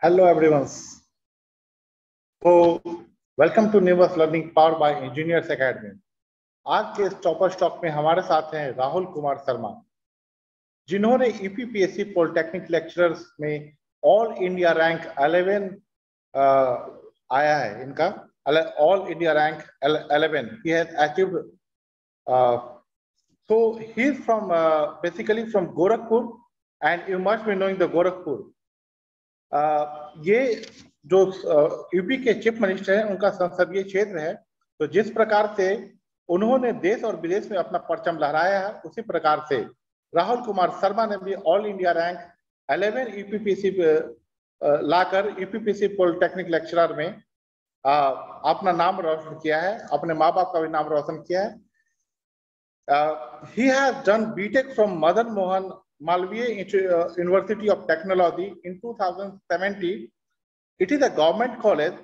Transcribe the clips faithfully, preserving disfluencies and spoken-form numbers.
Hello everyone. So welcome to Nivas Learning Powered by Engineers Academy. आज के इस topper stock में हमारे साथ हैं राहुल कुमार शर्मा, जिन्होंने ईपीपीएससी पॉलिटेक्निक लेक्चरर्स में ऑल इंडिया रैंक इलेवन आया है। इनका ऑल इंडिया रैंक इलेवन ही has achieved. so he is from uh, basically from Gorakhpur and you must be knowing the Gorakhpur. uh, ये जो यूपी uh, के chief minister हैं उनका संसदीय क्षेत्र है। तो जिस प्रकार से उन्होंने देश और विदेश में अपना परचम लहराया है, उसी प्रकार से राहुल कुमार शर्मा ने भी all India rank eleven UPPSC लाकर यूपीपीएससी पॉलिटेक्निक लेक्चरर में uh, अपना नाम रोशन किया है, अपने माँ बाप का भी नाम रोशन किया है। Uh, he has done B Tech from Madan Mohan Malviya uh, University of Technology in two thousand seventeen. It is a government college.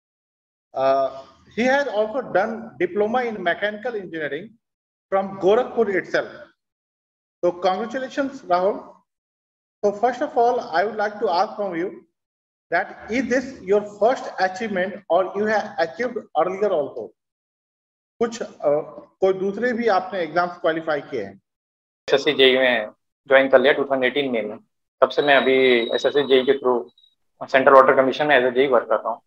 Uh, he has also done diploma in mechanical engineering from Gorakhpur itself. So congratulations, Rahul. So first of all, I would like to ask from you that is this your first achievement or you have achieved earlier also? कुछ uh, कोई दूसरे भी आपने exams qualify किए हैं? SSC JE में join कर लिया दो हज़ार अठारह में में तब से मैं अभी एसएससी जेई के थ्रू सेंट्रल वाटर कमीशन में एज ए जेई वर्क करता हूँ।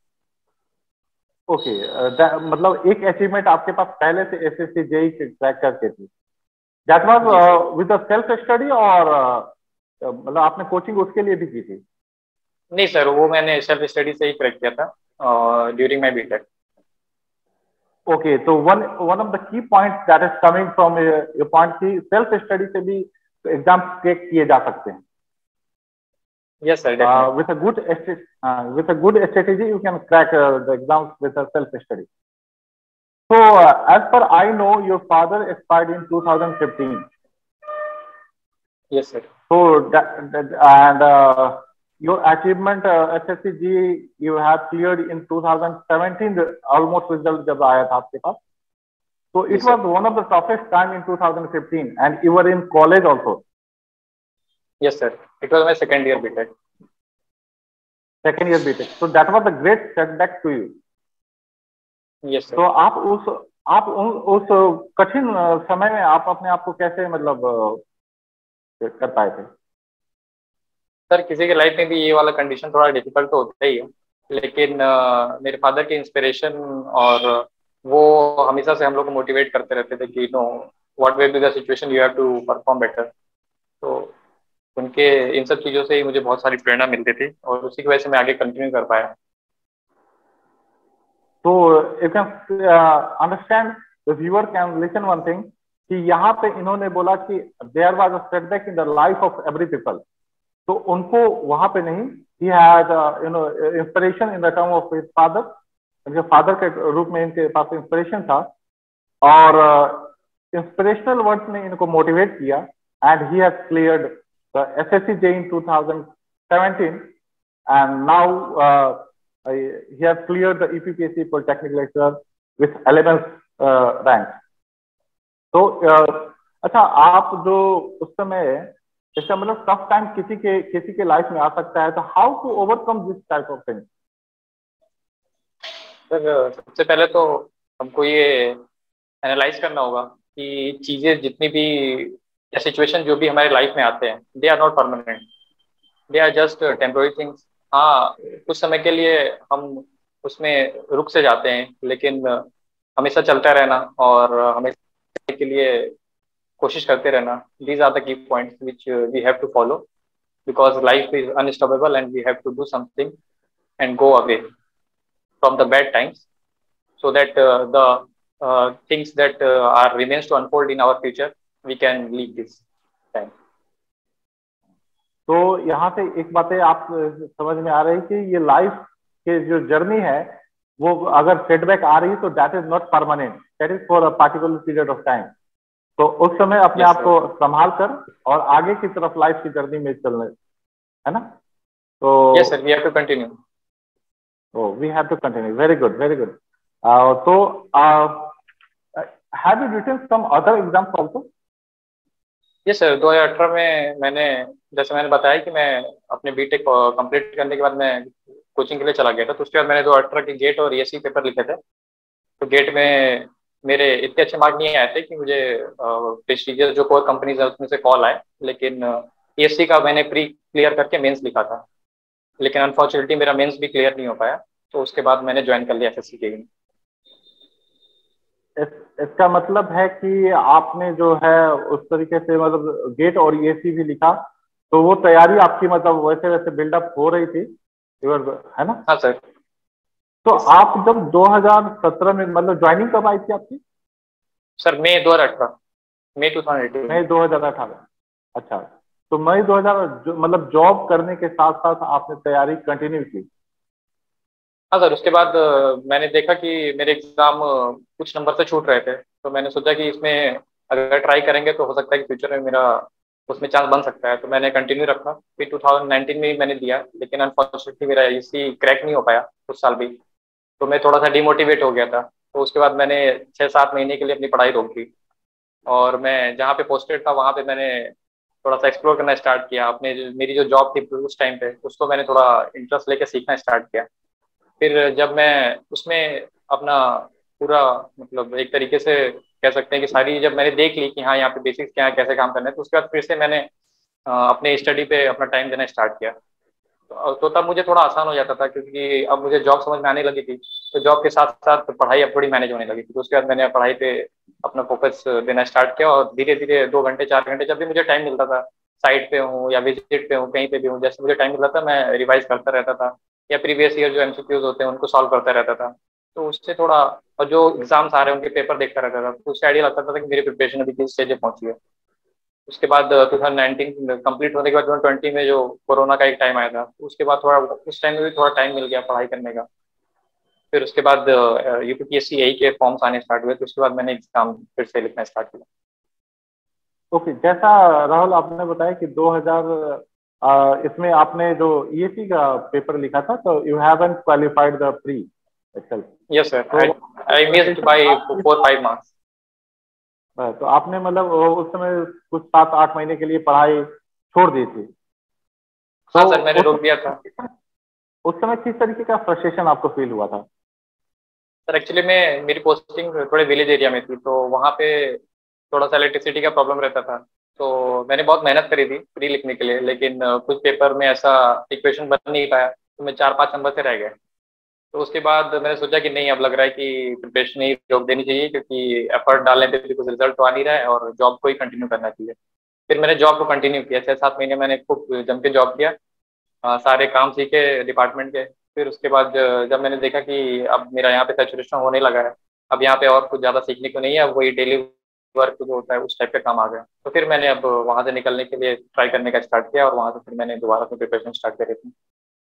ओके okay, मतलब एक अचीवमेंट आपके पास पहले से एसएससी जेई क्रैक करके थी, that was with the self study और uh, मतलब आपने कोचिंग उसके लिए भी की थी? नहीं सर, वो मैंने सेल्फ स्टडी से ही क्रैक किया था ड्यूरिंग माय बीटेक। ओके, तो one one of the key points that is coming from your point की सेल्फ स्टडी से भी एग्जाम क्रैक किए जा सकते हैं। Yes sir, with a good with a good strategy you can crack the exams with a self study. So as per I know your father expired in two thousand fifteen. Yes sir. So and your achievement uh, S S C G you have cleared in two thousand seventeen, almost result जब आया था आपके पास, so it yes, was one of the toughest time in two thousand fifteen and you were in college also. Yes sir, it was my second year B Tech. Second year B Tech, so that was a great setback to you. Yes sir. So आप उस आप उस कठिन समय में आप अपने आप को कैसे मतलब कर पाए थे? सर किसी के लाइफ में भी ये वाला कंडीशन थोड़ा डिफिकल्ट तो होता ही है, लेकिन uh, मेरे फादर की इंस्पिरेशन और वो हमेशा से हम लोग को मोटिवेट करते रहते थे कि no what will be the situation you have to perform better. तो उनके इन सब चीज़ों से ही मुझे बहुत सारी प्रेरणा मिलती थी और उसी की वजह से मैं आगे कंटिन्यू कर पाया। तो you can understand the viewer can listen one thing कि यहाँ पे इन्होंने बोला कि there was a setback in the life of every people, तो उनको वहां पे नहीं, he had you know inspiration in the term of his father, उनके फादर के रूप में इनके पास इंस्पिरेशन था और इंस्पिरेशनल uh, वर्ड्स ने इनको मोटिवेट किया and he has cleared the SSC JE in two thousand seventeen and now he has cleared the UPPSC polytechnic lecturer with eleventh rank. तो uh, अच्छा, आप जो उस समय इसका मतलब टफ टाइम किसी के किसी के लाइफ में आ सकता है, तो how to overcome this type of thing? Sir सबसे पहले तो हमको ये एनालाइज करना होगा कि चीजें जितनी भी या सिचुएशन जो भी हमारे लाइफ में आते हैं, they are not permanent, they are just temporary things. हाँ, कुछ समय के लिए हम उसमें रुक से जाते हैं, लेकिन हमेशा चलता रहना और हमेशा के लिए कोशिश करते रहना, these are the key points which uh, we have to follow because life is unstoppable and we have to do something and go away from the bad times so that uh, the uh, things that uh, are remains to unfold in our future we can leave this time. तो यहाँ से एक बातें आप समझ में आ रही कि ये लाइफ के जो जर्नी है वो अगर सेटबैक आ रही तो that is not permanent, that is for a particular period of time. तो उस समय अपने yes, आप को संभाल कर और आगे की तरफ लाइफ की जर्नी में चलना है ना। तो yes sir, we have to continue. Oh we have to continue, very good very good. तो have you written some other exams also? Yeah sir दो हज़ार अठारह में मैंने, जैसे मैंने बताया कि मैं अपने बीटेक कंप्लीट करने के बाद मैं कोचिंग के लिए चला गया था, तो उसके बाद मैंने दो हज़ार अठारह के गेट और ईएससी पेपर लिखे थे। तो गेट में मेरे इतने अच्छे मार्क नहीं आए थे कि मुझे प्रेस्टिजियस जो कोर कंपनीज है उसमें से कॉल आए, लेकिन ईएससी का मैंने प्री क्लियर करके मेंस लिखा था, लेकिन अनफॉर्चुनेटली मेरा मेंस भी क्लियर नहीं हो पाया, तो उसके बाद मैंने ज्वाइन कर लिया एसएससी के लिए। इस, इसका मतलब है कि आपने जो है उस तरीके से मतलब गेट और ईएससी भी लिखा, तो वो तैयारी आपकी मतलब वैसे वैसे बिल्डअप हो रही थी, है ना? हाँ सर। तो आप जब दो हज़ार सत्रह में मतलब ज्वाइनिंग कब आई थी आपकी? सर मई दो हज़ार अठारह, मई टू थाउजेंड एटीन। मई दो हज़ार अठारह। अच्छा, तो मई दो हज़ार मतलब जॉब करने के साथ साथ आपने तैयारी कंटिन्यू की? हाँ सर, उसके बाद अ, मैंने देखा कि मेरे एग्जाम कुछ नंबर से छूट रहे थे, तो मैंने सोचा कि इसमें अगर ट्राई करेंगे तो हो सकता है कि फ्यूचर में मेरा उसमें चांस बन सकता है, तो मैंने कंटिन्यू रखा। फिर टू थाउजेंड नाइनटीन में ही मैंने दिया, लेकिन अनफॉर्चुनेटली मेरा इसी क्रैक नहीं हो पाया उस साल भी, तो मैं थोड़ा सा डिमोटिवेट हो गया था। तो उसके बाद मैंने छः सात महीने के लिए अपनी पढ़ाई रोक दी, और मैं जहाँ पे पोस्टेड था वहाँ पे मैंने थोड़ा सा एक्सप्लोर करना स्टार्ट किया। अपने जो मेरी जो जॉब थी उस टाइम पे, उसको मैंने थोड़ा इंटरेस्ट लेके सीखना स्टार्ट किया। फिर जब मैं उसमें अपना पूरा मतलब एक तरीके से कह सकते हैं कि सारी जब मैंने देख ली कि हाँ यहाँ पे बेसिक्स क्या है, कैसे काम करना है, तो उसके बाद फिर से मैंने अ, अपने स्टडी पे अपना टाइम देना स्टार्ट किया। तो, तो तब मुझे थोड़ा आसान हो जाता था, क्योंकि अब मुझे जॉब समझ में आने लगी थी, तो जॉब के साथ साथ पढ़ाई अब थोड़ी मैनेज होने लगी थी। तो उसके बाद मैंने पढ़ाई पे अपना फोकस देना स्टार्ट किया, और धीरे धीरे दो घंटे चार घंटे जब भी मुझे टाइम मिलता था, साइट पे हूँ या विजिट पे हूँ, कहीं पे भी हूँ, जैसे मुझे टाइम मिलता था मैं रिवाइज करता रहता था, या प्रीवियस ईयर जो एमसीक्यूज होते हैं उनको सॉल्व करता रहता था। तो उससे थोड़ा, और जो एग्जाम्स आ रहे हैं उनके पेपर देखता रहता था, तो उससे आइडिया लगता था कि मेरी प्रिपरेशन अभी किस स्टेज पे पहुंची है। उसके बाद टू थाउजेंड नाइनटीन कंप्लीट होने के बाद ट्वेंटी में जो कोरोना का एक टाइम आया था, उसके बाद थोड़ा उस टाइम में भी थोड़ा टाइम मिल गया पढ़ाई करने का। फिर उसके बाद यूपीपीएससी यही के फॉर्म्स आने स्टार्ट हुए, तो उसके बाद मैंने एग्जाम फिर से लिखना स्टार्ट किया। ओके, जैसा राहुल आपने बताया कि दो हज़ार आ, इसमें आपने जो ईएससी का पेपर लिखा था, तो you haven't qualified the pre excel. Yes sir, तो I I missed by four five marks. तो आपने मतलब उस समय कुछ सात आठ महीने के लिए पढ़ाई छोड़ दी थी? हाँ तो सर, मैंने उस रोक दिया था। उस समय किस तरीके का फ्रस्ट्रेशन आपको फील हुआ था? सर एक्चुअली मैं मेरी पोस्टिंग थोड़े विलेज एरिया में थी, तो वहाँ पे थोड़ा सा इलेक्ट्रिसिटी का प्रॉब्लम रहता था। तो मैंने बहुत मेहनत करी थी प्री लिखने के लिए, लेकिन अ, कुछ पेपर में ऐसा इक्वेशन बन नहीं पाया, तो मैं चार पाँच नंबर से रह गए। तो उसके बाद मैंने सोचा कि नहीं, अब लग रहा है कि प्रिपरेशन ही रोक देनी चाहिए, क्योंकि एफर्ट डालने पे भी कुछ रिजल्ट तो आ नहीं रहा है, और जॉब को ही कंटिन्यू करना चाहिए। फिर मैंने जॉब को कंटिन्यू किया, छः सात महीने मैंने खूब जम के जॉब किया, अ, सारे काम सीखे डिपार्टमेंट के। फिर उसके बाद अ, जब मैंने देखा कि अब मेरा यहाँ पे सैचुरेशन होने लगा है, अब यहाँ पे और कुछ ज़्यादा सीखने को नहीं है, अब वही डेली वर्क जो होता है उस टाइप का काम आ गया, तो फिर मैंने अब वहाँ से निकलने के लिए ट्राई करने का स्टार्ट किया, और वहाँ से फिर मैंने दोबारा से प्रिपरेशन स्टार्ट करी थी।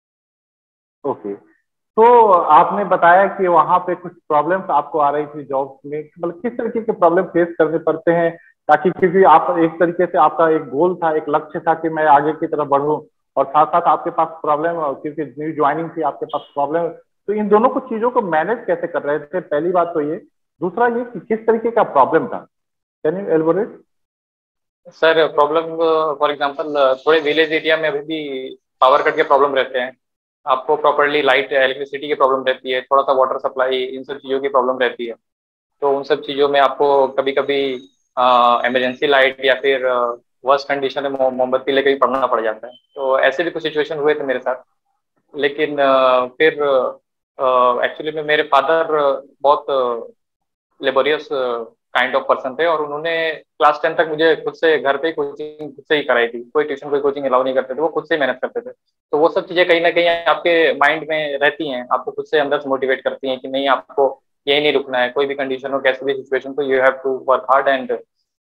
ओके, तो आपने बताया कि वहां पे कुछ प्रॉब्लम्स आपको आ रही थी जॉब में, मतलब किस तरीके के प्रॉब्लम फेस करने पड़ते हैं? ताकि क्योंकि आप एक तरीके से आपका एक गोल था, एक लक्ष्य था कि मैं आगे की तरफ बढ़ूं, और साथ साथ आपके पास प्रॉब्लम, क्योंकि न्यू ज्वाइनिंग थी आपके पास प्रॉब्लम, तो इन दोनों को चीजों को मैनेज कैसे कर रहे थे? पहली बात तो ये। दूसरा ये कि किस तरीके का प्रॉब्लम था, can you elaborate? Sir problem for example, थोड़े विलेज एरिया में अभी भी पावर कट के प्रॉब्लम रहते हैं, आपको प्रॉपरली लाइट इलेक्ट्रिसिटी की प्रॉब्लम रहती है, थोड़ा सा वाटर सप्लाई, इन सब चीज़ों की प्रॉब्लम रहती है। तो उन सब चीज़ों में आपको कभी कभी इमरजेंसी लाइट या फिर वर्स्ट कंडीशन में मो- मोमबत्ती लेके भी पढ़ना पड़ जाता है। तो ऐसे भी कुछ सिचुएशन हुए थे मेरे साथ। लेकिन अ, फिर एक्चुअली में मेरे फादर बहुत लेबोरियस काइंड ऑफ पर्सन थे, और उन्होंने क्लास टेन तक मुझे खुद से घर पे कोचिंग खुद से ही कराई थी, कोई ट्यूशन कोई कोचिंग अलाउ नहीं करते थे, वो खुद से ही मेहनत करते थे। तो वो सब चीज़ें कहीं ना कहीं आपके माइंड में रहती हैं, आपको खुद से अंदर से मोटिवेट करती हैं कि नहीं, आपको यही नहीं रुकना है, कोई भी कंडीशन हो, कैसी भी सिचुएशन, तो you have to work hard, and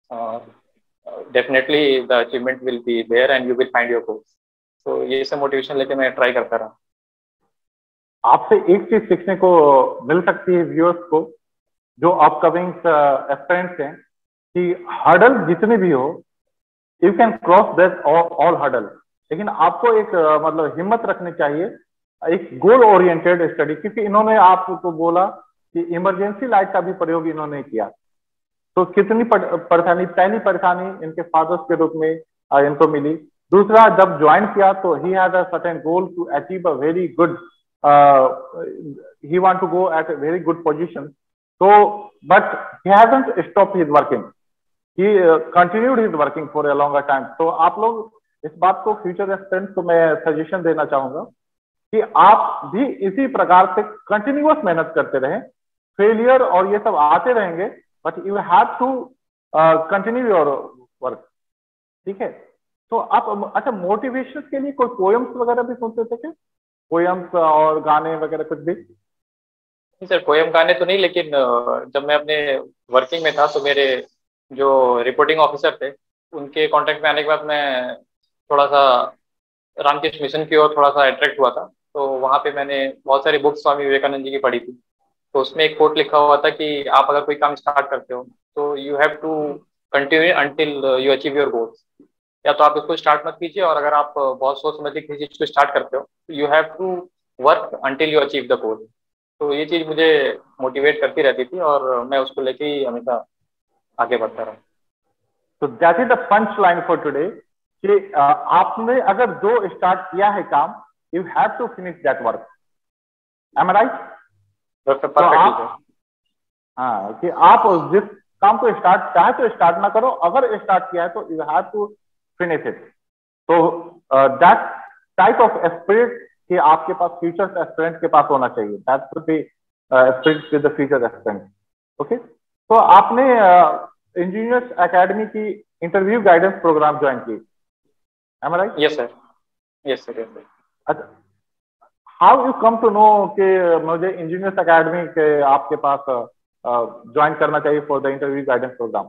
definitely the achievement will be there and you will find your goals. तो ये सब मोटिवेशन लेके मैं ट्राई करता रहा। आपसे एक चीज सीखने को मिल सकती है व्यूअर्स को, जो अपकमिंग एस्पिरेंट्स हैं, कि हर्डल जितने भी हो, you can cross that all hurdle, लेकिन आपको एक uh, मतलब हिम्मत रखनी चाहिए, एक गोल ओरिएंटेड स्टडी। क्योंकि इन्होंने आपको बोला कि इमरजेंसी लाइट का भी प्रयोग इन्होंने किया, तो कितनी परेशानी, पहली परेशानी इनके फादर्स के रूप में इनको मिली। दूसरा, जब ज्वाइन किया तो he had a certain goal to achieve a very good, he want to go at a very good position, so but he hasn't stopped his working, he uh, continued his working for a longer time। तो आप लोग इस बात को future aspirants को मैं suggestion देना चाहूंगा कि आप भी इसी प्रकार से कंटिन्यूअस मेहनत करते रहें। फेलियर और ये सब आते रहेंगे, but you have to continue your work, ठीक है। तो आप अच्छा, मोटिवेशन के लिए कोई पोएम्स वगैरह भी सुनते थे क्या? पोएम्स और गाने वगैरह कुछ भी? नहीं सर, पोएम गाने तो नहीं, लेकिन जब मैं अपने वर्किंग में था तो मेरे जो रिपोर्टिंग ऑफिसर थे उनके कांटेक्ट में आने के बाद मैं थोड़ा सा रामकृष्ण मिशन की ओर थोड़ा सा अट्रैक्ट हुआ था। तो वहाँ पे मैंने बहुत सारी बुक्स स्वामी विवेकानंद जी की पढ़ी थी। तो उसमें एक कोट लिखा हुआ था कि आप अगर कोई काम स्टार्ट करते हो तो you have to continue until you achieve your goals. या तो आप इसको स्टार्ट मत कीजिए, और अगर आप बहुत सोच समझ के किसी चीज को स्टार्ट करते हो तो you have to work until you achieve the goal. तो ये चीज मुझे मोटिवेट करती रहती थी और मैं उसको लेके ही हमेशा आगे बढ़ता रहा। तो that is the punch line for today कि आपने अगर जो स्टार्ट किया है काम, you have to finish that work. Am I right? तो आप, हाँ, कि आप जिस काम को स्टार्ट चाहे तो स्टार्ट ना करो, अगर स्टार्ट किया है तो you have to finish it. तो दैट टाइप ऑफ स्पिरिट कि आपके पास फ्यूचर एस्पिरेंट के पास होना चाहिए। That should be spirit with the future aspirant. Okay, तो आपने इंजीनियर्स uh, एकेडमी की इंटरव्यू गाइडेंस प्रोग्राम ज्वाइन की, एम आई right? Yes sir, yes sir, yes sir. अच्छा, how you come to know कि मुझे इंजीनियर्स एकेडमी के आपके पास ज्वाइन uh, करना चाहिए for the interview guidance program?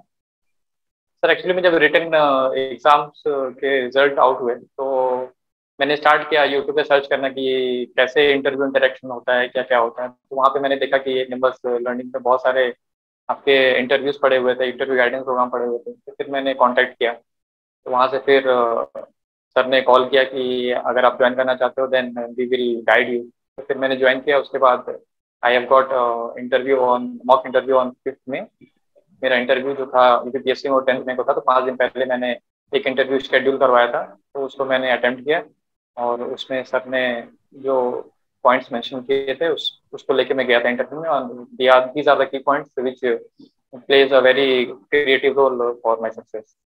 Sir actually में जब रिटन एग्जाम्स के रिजल्ट आउट हुए तो मैंने स्टार्ट किया यूट्यूब पे सर्च करना कि कैसे इंटरव्यू इंटरेक्शन होता है, क्या क्या होता है। तो वहाँ पे मैंने देखा कि निम्बस लर्निंग पे बहुत सारे आपके इंटरव्यूज पड़े हुए थे, इंटरव्यू गाइडेंस प्रोग्राम पड़े हुए थे। तो फिर मैंने कांटेक्ट किया, तो वहाँ से फिर सर ने कॉल किया कि अगर आप ज्वाइन करना चाहते हो then we will guide you. तो फिर मैंने ज्वाइन किया। उसके बाद I have got interview on mock interview on fifth में। मेरा इंटरव्यू जो था यूपीपीएससी में वो टेंथ में को था, तो पाँच दिन पहले मैंने एक इंटरव्यू शेड्यूल करवाया था, तो उसको मैंने अटेम्प्ट किया। और उसमें सर ने जो पॉइंट्स मेंशन किए थे उस उसको लेके मैं गया था इंटरव्यू में। और these are the key points which plays a very creative role for my success.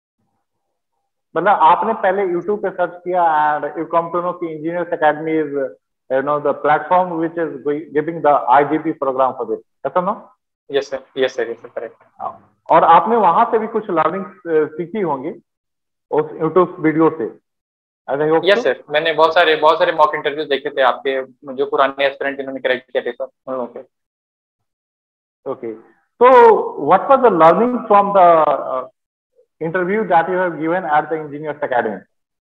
मतलब आपने पहले YouTube पे सर्च किया and you come to know कि engineers academy is you know the platform which is giving the IGP program for this, ऐसा ना? Yes sir, yes sir, yes sir, correct. और आपने वहां से भी कुछ लर्निंग सीखी होंगी उस YouTube वीडियो से? यस सर, मैंने बहुत सारे बहुत सारे मॉक इंटरव्यूज देखे थे आपके, जो पुराने एस्पिरेंट इन्होंने करेक्ट किए थे सर, उन लोगों के। Okay, so what was the learning from the uh, interview that you have given at the Engineers Academy?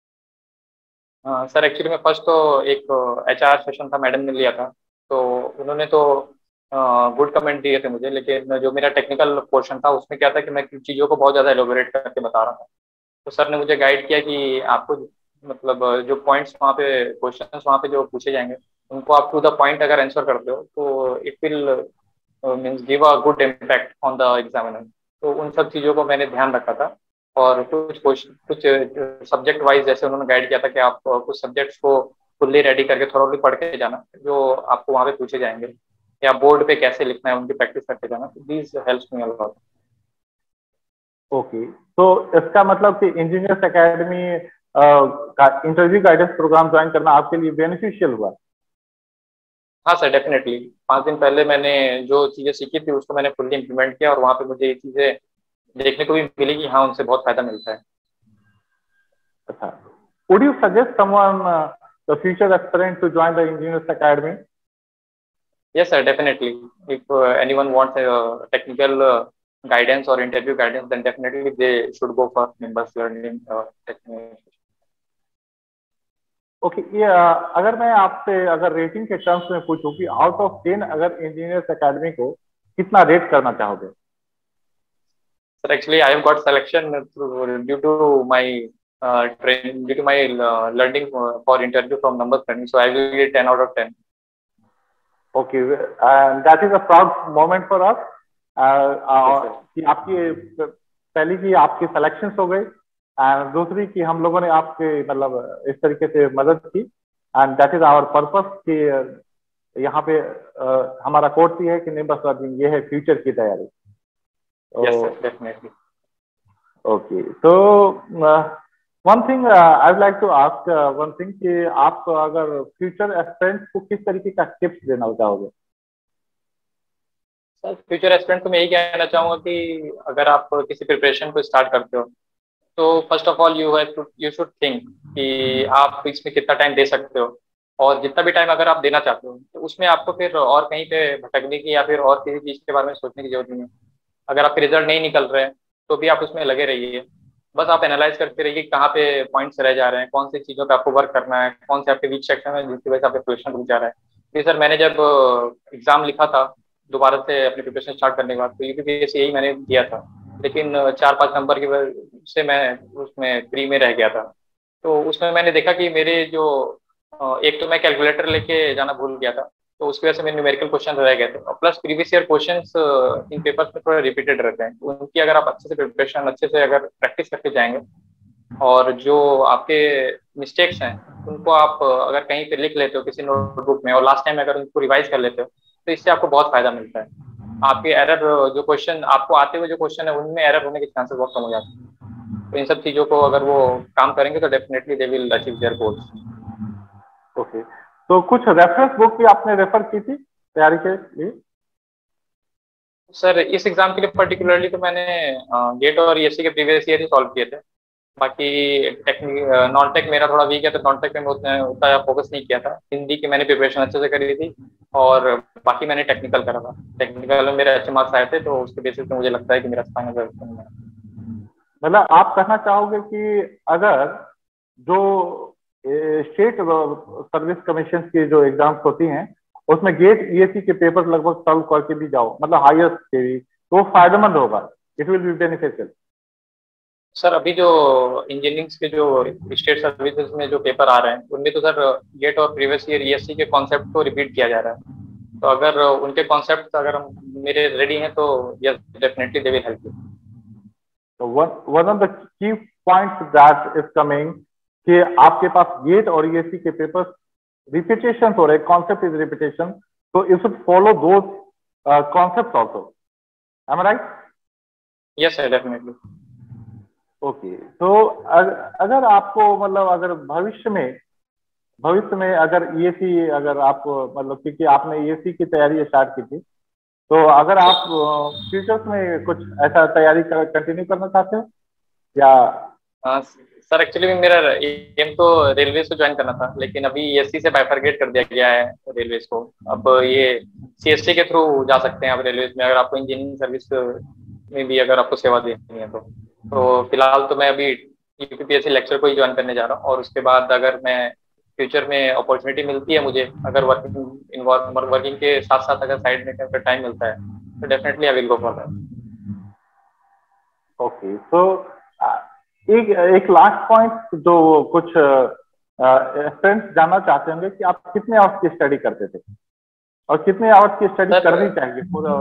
Sir actually में फर्स्ट तो एक एचआर सेशन था, मैडम ने लिया था, तो उन्होंने तो गुड कमेंट दिए थे मुझे। लेकिन जो मेरा टेक्निकल पोर्शन था उसमें क्या था कि मैं चीज़ों को बहुत ज़्यादा एलोबरेट करके बता रहा था। तो सर ने मुझे गाइड किया कि आपको मतलब जो पॉइंट्स वहाँ पे क्वेश्चंस वहाँ पे जो पूछे जाएंगे उनको आप टू द पॉइंट अगर आंसर करते हो तो it will means give a good impact on the examiner. तो उन सब चीज़ों को मैंने ध्यान रखा था। और कुछ कुछ सब्जेक्ट वाइज जैसे उन्होंने गाइड किया था कि आप कुछ सब्जेक्ट्स को फुल्ली रेडी करके थोड़ा पढ़ के जाना जो आपको वहाँ पे पूछे जाएंगे, या बोर्ड पे कैसे लिखना है उनकी प्रैक्टिस करके जाना। This helps me a lot. Okay, तो इसका मतलब कि इंजीनियर्स एकेडमी का इंटरव्यू गाइडेंस प्रोग्राम ज्वाइन करना आपके लिए बेनिफिशियल हुआ? हाँ सर, डेफिनेटली। पाँच दिन पहले मैंने जो चीज़ें सीखी थी उसको मैंने फुल्ली इम्प्लीमेंट किया और वहाँ पे मुझे ये चीज़ें देखने को भी मिली कि हाँ उनसे बहुत फायदा मिलता है। अच्छा, would you suggest someone uh, the future aspirant to join the Engineers Academy? Yes sir, definitely. If uh, anyone wants a uh, technical uh, guidance or interview guidance, then definitely they should go for Nimbus Learning uh, technical. Okay, ये अगर मैं आपसे अगर rating के terms में पूछूं कि out of ten अगर इंजीनियर्स एकेडमी को कितना रेट करना चाहोगे? Sir actually I have got selection due to my train due to my learning for interview from Nimbus Learning, so I will get ten out of ten. Okay, and that is a proud moment for us कि आपकी पहली की आपकी selections हो गई, and दूसरी की हम लोगों ने आपके मतलब इस तरीके से मदद की, and that is our purpose कि यहाँ पे uh, हमारा कोर्स ये है कि निम्बस वर्किंग ये है फ्यूचर की तैयारी। Yes, sir, definitely. Okay, so uh, one thing uh, I would like to ask uh, one thing कि आप अगर फ्यूचर एस्पिरेंट्स को किस तरीके का टिप्स देना चाहोगे? सर फ्यूचर एस्पिरेंट को मैं यही कहना चाहूँगा कि अगर आप किसी प्रिपरेशन को स्टार्ट करते हो तो first of all you have to you should think कि आप इसमें कितना टाइम दे सकते हो, और जितना भी टाइम अगर आप देना चाहते हो तो उसमें आपको फिर और कहीं पे भटकने की या फिर और किसी चीज़ के बारे में सोचने की जरूरत नहीं है। अगर आपके रिजल्ट नहीं निकल रहे हैं तो भी आप उसमें लगे रहिए, बस आप एनालाइज करते रहिए कहाँ पे पॉइंट्स रह जा रहे हैं, कौन सी चीज़ों पे आपको वर्क करना है, कौन से आपके वीक सेक्शन है जिसकी वजह से आपका प्रिपरेशन रुक जा रहा है। फिर सर मैंने जब एग्जाम लिखा था दोबारा से अपनी प्रिपरेशन स्टार्ट करने के बाद, तो यूपीपीएससी यही मैंने दिया था, लेकिन चार पाँच नंबर की वजह से मैं उसमें प्री में रह गया था। तो उसमें मैंने देखा कि मेरे जो एक तो मैं कैलकुलेटर लेके जाना भूल गया था, तो उसकी वजह से मेरे न्यूमेरिकल क्वेश्चन रह गए थे, और plus previous year questions in papers में थोड़े रिपीटेड रहते हैं। उनकी अगर आप अच्छे से प्रिपरेशन अच्छे से अगर प्रैक्टिस करके जाएंगे और जो आपके मिस्टेक्स हैं उनको आप अगर कहीं पे लिख लेते हो किसी नोटबुक में और लास्ट टाइम अगर उनको रिवाइज कर लेते हो तो इससे आपको बहुत फायदा मिलता है। आपके एरर जो क्वेश्चन आपको आते हुए जो क्वेश्चन है उनमें एरर होने के चांसेस बहुत कम हो जाते हैं। तो इन सब चीज़ों को अगर वो काम करेंगे तो definitely they will achieve their goals. Okay, तो कुछ रेफरेंस बुक भी आपने रेफर की थी तैयारी के लिए? सर इस एग्जाम के लिए पर्टिकुलरली तो मैंने गेट और ईएससी के प्रीवियस ईयर ही सॉल्व किए थे। बाकी टेक्निक नॉन टेक मेरा थोड़ा वीक है तो नॉन टेक में उतना उतना फोकस नहीं किया था। हिंदी की मैंने प्रिपरेशन अच्छे से करी थी और बाकी मैंने टेक्निकल करा था। टेक्निकल में मेरे अच्छे मार्क्स आए थे तो उसके बेसिस पे मुझे लगता है कि मेरा फाइनल। मतलब आप कहना चाहोगे कि अगर जो स्टेट सर्विस कमीशन की जो एग्जाम्स होती हैं उसमें गेट ईएससी के पेपर लगभग सॉल्व करके भी जाओ, मतलब हाईएस्ट के भी, तो फायदेमंद होगा, it will be beneficial. Sir अभी जो इंजीनियरिंग के जो स्टेट सर्विसेज में जो पेपर आ रहे हैं उनमें तो सर गेट और प्रीवियस ईयर ईएससी के कॉन्सेप्ट को रिपीट किया जा रहा है, तो अगर उनके कॉन्सेप्ट अगर हम मेरे रेडी हैं तो yes definitely they will help you. तो one of the key points that is coming कि आपके पास गेट और ईएससी के पेपर्स रिपीटेशन हो रहे, कॉन्सेप्ट इज रिपीटेशन, तो you should follow those concepts also, am I right? Yes sir definitely. Okay, तो अगर आपको मतलब अगर भविष्य में भविष्य में अगर ईएससी अगर आप मतलब क्योंकि आपने ईएससी की तैयारी स्टार्ट की थी, तो अगर आप फ्यूचर्स में कुछ ऐसा तैयारी कंटिन्यू करना चाहते हो या? हाँ सर एक्चुअली मेरा एम तो रेलवे से ज्वाइन करना था, लेकिन अभी ईएससी से बाइफरगेट कर दिया गया है रेलवे को। अब ये सीएससी के थ्रू जा सकते हैं आप रेलवे में, अगर आपको इंजीनियरिंग सर्विस में भी अगर आपको सेवा देनी है तो। तो फिलहाल तो मैं अभी यूपीपीएससी लेक्चर को ही ज्वाइन करने जा रहा हूँ, और उसके बाद अगर मैं फ्यूचर में अपॉर्चुनिटी मिलती है मुझे, अगर वर्किंग वर्किंग के साथ साथ अगर साइड में कहीं टाइम मिलता है तो definitely I will go for that. Okay, तो एक एक लास्ट पॉइंट जो कुछ स्टूडेंट्स जानना चाहते होंगे कि आप कितने आवर्स की स्टडी करते थे और कितने आवर्स की स्टडी करनी चाहिए पूरा?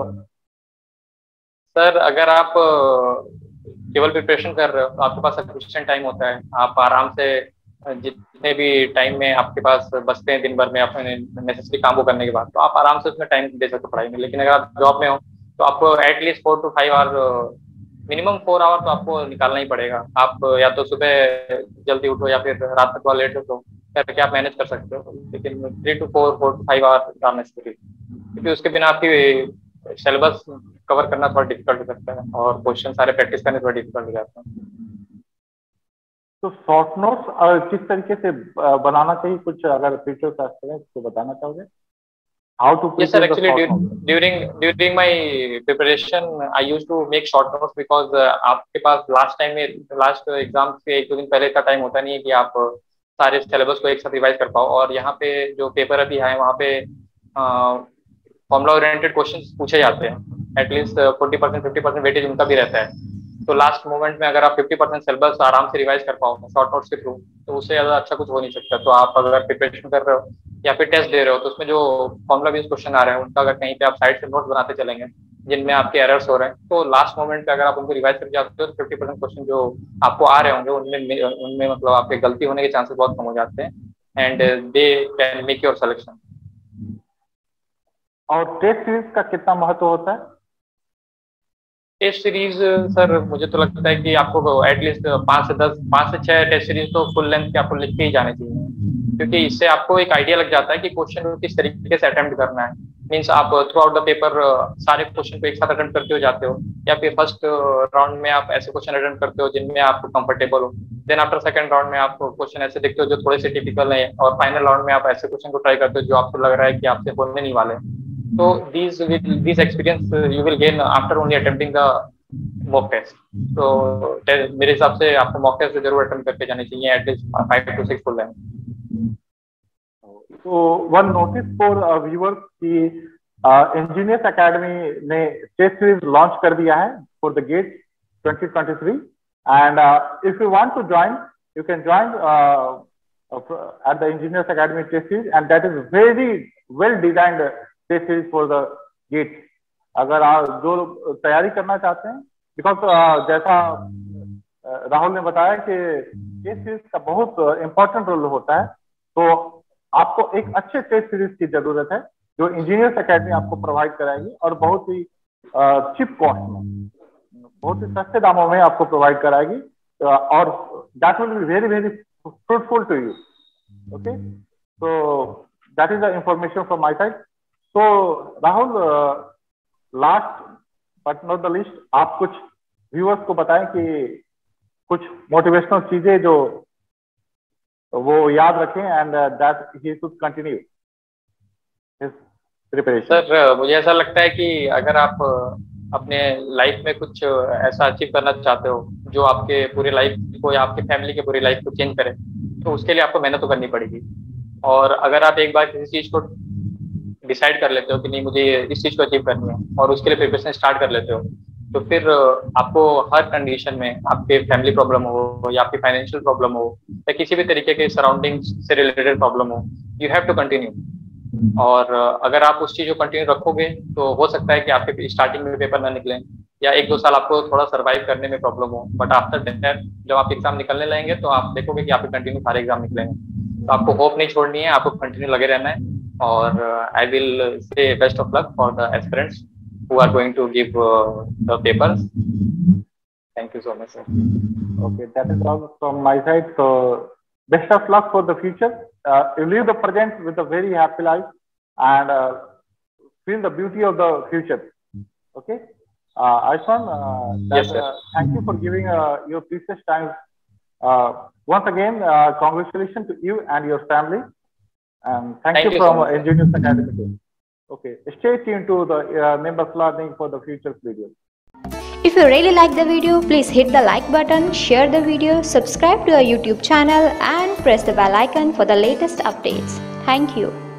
सर अगर आप केवल प्रिपरेशन कर रहे हो तो आपके पास सफिशिएंट टाइम होता है, आप आराम से जितने भी टाइम में आपके पास बचते हैं दिन भर में अपने नेसेसरी काम को करने के बाद, तो आप आराम से उसमें टाइम दे सकते हो पढ़ाई में। लेकिन अगर आप जॉब में हो तो आपको at least four to five hour minimum four hour तो आपको निकालना ही पड़ेगा। आप या तो सुबह जल्दी उठो या फिर रात तक लेट उठो करके आप मैनेज कर सकते हो, लेकिन three to four four to five hour निकालना चाहिए, क्योंकि उसके बिना आपकी सिलेबस कवर करना थोड़ा डिफिकल्ट हो सकता है और क्वेश्चन सारे प्रैक्टिस करने थोड़ा डिफिकल्ट हो जाता है। तो शॉर्ट नोट्स किस तरीके से बनाना चाहिए, कुछ अगर फ्यूचर एस्पिरेंट्स को बताना चाहोगे? How to yes sir, actually during during during my preparation I used to make short notes because uh, आपके पास लास्ट टाइम में लास्ट एग्जाम के एक दो दिन पहले का टाइम होता नहीं है कि आप सारे सिलेबस को एक साथ रिवाइज कर पाओ, और यहाँ पे जो पेपर अभी है वहाँ पे फॉर्मुला ओरिएंटेड क्वेश्चंस पूछे जाते हैं, at least forty percent fifty percent weightage उनका भी रहता है। तो लास्ट मोमेंट में अगर आप फिफ्टी परसेंट सिलेबस आराम से रिवाइज कर पाओ शॉर्ट नोट्स के थ्रू, तो उससे ज़्यादा अच्छा कुछ हो नहीं सकता। तो आप अगर प्रिपरेशन कर रहे हो या फिर टेस्ट दे रहे हो तो उसमें जो फॉर्मुला बेस्ड क्वेश्चन आ रहे हैं उनका अगर कहीं पे आप साइड से नोट्स बनाते चलेंगे जिनमें आपके एरर्स हो रहे हैं, तो लास्ट मोमेंट पे अगर आप उनको रिवाइज करके जाते हो तो फिफ्टी परसेंट क्वेश्चन जो आपको आ रहे होंगे उनमें उनमें मतलब आपके गलती होने के चांसेस बहुत कम हो जाते हैं, and they can make your selection. और टेस्ट सीरीज का कितना महत्व होता है? टेस्ट सीरीज सर मुझे तो लगता है कि आपको एटलीस्ट पाँच से दस पाँच से छह टेस्ट सीरीज तो फुल लेंथ के आपको लिख के ही जाने चाहिए, क्योंकि इससे आपको एक आइडिया लग जाता है कि क्वेश्चन को किस तरीके से अटेम्प्ट करना है। मीन्स आप थ्रू आउट द पेपर सारे क्वेश्चन को एक साथ अटेम्प्ट करते हो जाते हो, या फिर फर्स्ट राउंड में आप ऐसे क्वेश्चन अटेम्प्ट करते हो जिनमें आप कंफर्टेबल हो, देन आफ्टर सेकंड राउंड में आप क्वेश्चन ऐसे देखते हो जो थोड़े से टिपिकल है, और फाइनल राउंड में आप ऐसे क्वेश्चन को ट्राई करते हो जो आपको लग रहा है कि आपसे होने नहीं वाले। तो these these experience you will gain after only attempting the mock test. तो मेरे हिसाब से आपको mock test जरूर अटेम्प्ट करके जाने चाहिए, at least five to six full length. So one notice for uh, viewers कि uh, Engineers Academy ने test series launch कर दिया है for the GATE twenty twenty-three, and uh, if you want to join, you can join uh, at the Engineers Academy test series, and that is very well designed test series for the GATE. अगर आप जो तैयारी करना चाहते हैं, because uh, जैसा uh, Rahul ने बताया कि टेस्ट सीरीज का बहुत इंपॉर्टेंट रोल होता है, तो आपको एक अच्छे टेस्ट सीरीज की जरूरत है जो इंजीनियर्स एकेडमी आपको प्रोवाइड कराएगी, और बहुत ही चीप कॉस्ट में, बहुत ही सस्ते दामों में आपको प्रोवाइड कराएगी, uh, और that will be very very fruitful to you. Okay, so that is the information from my side. So Rahul, uh, last but not the least, आप कुछ व्यूअर्स को बताएं कि कुछ मोटिवेशनल चीजें जो वो याद रखें, and that he should continue his preparation. Sir मुझे ऐसा लगता है कि अगर आप अपने लाइफ में कुछ ऐसा अचीव करना चाहते हो जो आपके पूरे लाइफ को या आपके फैमिली के पूरी लाइफ को चेंज करे, तो उसके लिए आपको मेहनत तो करनी पड़ेगी। और अगर आप एक बार किसी चीज को डिसाइड कर लेते हो कि नहीं मुझे इस चीज को अचीव करनी है, और उसके लिए प्रिपरेशन स्टार्ट कर लेते हो, तो फिर आपको हर कंडीशन में, आपके फैमिली प्रॉब्लम हो या आपकी फाइनेंशियल प्रॉब्लम हो या किसी भी तरीके के सराउंडिंग्स से रिलेटेड प्रॉब्लम हो, यू हैव टू कंटिन्यू। और अगर आप उस चीज को कंटिन्यू रखोगे तो हो सकता है कि आपके स्टार्टिंग में पेपर ना निकले, या एक दो साल आपको थोड़ा सर्वाइव करने में प्रॉब्लम हो, बट आफ्टर दैट जब आप एग्जाम निकलने लगेंगे तो आप देखोगे कि आपके कंटिन्यू सारे एग्जाम निकलेंगे। तो आपको होप नहीं छोड़नी है, आपको कंटिन्यू लगे रहना है। और I will say best of luck for the aspirants who are going to give uh, the papers. Thank you so much, sir. Okay, that is all from my side. So best of luck for the future. Uh, you live the present with a very happy life, and uh, feel the beauty of the future. Okay, uh, Aishwan, uh, that, yes, sir. Uh, thank you for giving uh, your precious time. Uh, once again, uh, congratulations to you and your family, and thank, thank you, you from so Engineers Academy team. Okay, stay tuned to the uh, members learning for the future videos. If you really like the video, please hit the like button, share the video, subscribe to our YouTube channel and press the bell icon for the latest updates. Thank you.